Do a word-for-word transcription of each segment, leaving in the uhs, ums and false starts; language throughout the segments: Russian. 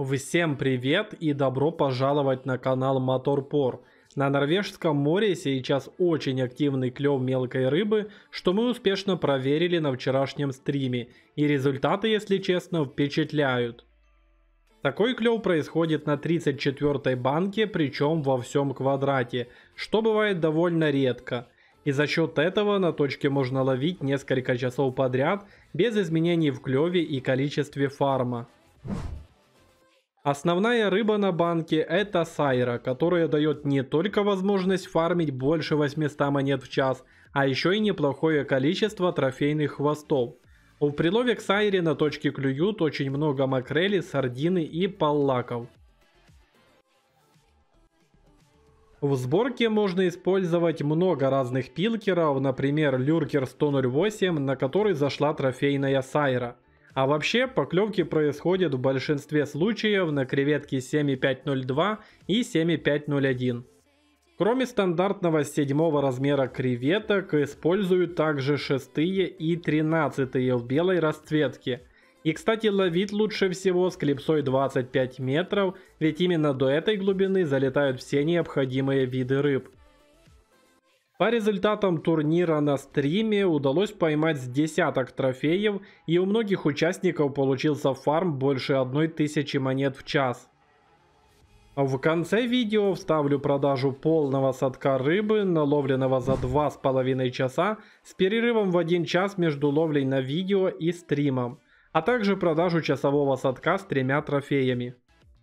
Всем привет и добро пожаловать на канал Моторпор. На Норвежском море сейчас очень активный клев мелкой рыбы, что мы успешно проверили на вчерашнем стриме, и результаты, если честно, впечатляют. Такой клев происходит на тридцать четвёртой банке, причем во всем квадрате, что бывает довольно редко. И за счет этого на точке можно ловить несколько часов подряд, без изменений в клеве и количестве фарма. Основная рыба на банке – это сайра, которая дает не только возможность фармить больше восьмисот монет в час, а еще и неплохое количество трофейных хвостов. В прилове к сайре на точке клюют очень много макрели, сардины и паллаков. В сборке можно использовать много разных пилкеров, например, люркер сто ноль восемь, на который зашла трофейная сайра. А вообще, поклевки происходят в большинстве случаев на креветки семь и пять ноль два и семь и пять ноль один. Кроме стандартного седьмого размера креветок, используют также шестые и тринадцатые в белой расцветке. И, кстати, ловить лучше всего с клипсой двадцать пять метров, ведь именно до этой глубины залетают все необходимые виды рыб. По результатам турнира на стриме удалось поймать с десяток трофеев, и у многих участников получился фарм больше одной тысячи монет в час. В конце видео вставлю продажу полного садка рыбы, наловленного за два с половиной часа, с перерывом в один час между ловлей на видео и стримом, а также продажу часового садка с тремя трофеями.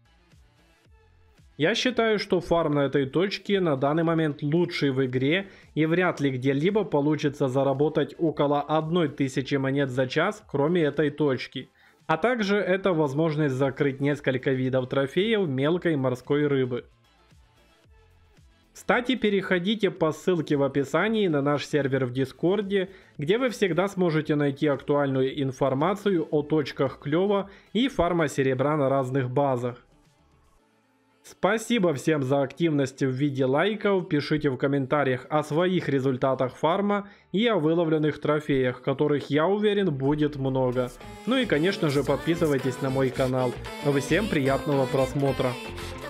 Я считаю, что фарм на этой точке на данный момент лучший в игре, и вряд ли где-либо получится заработать около одной тысячи монет за час, кроме этой точки. А также это возможность закрыть несколько видов трофеев мелкой морской рыбы. Кстати, переходите по ссылке в описании на наш сервер в Дискорде, где вы всегда сможете найти актуальную информацию о точках клёва и фарма серебра на разных базах. Спасибо всем за активность в виде лайков, пишите в комментариях о своих результатах фарма и о выловленных трофеях, которых, я уверен, будет много. Ну и, конечно же, подписывайтесь на мой канал. Всем приятного просмотра!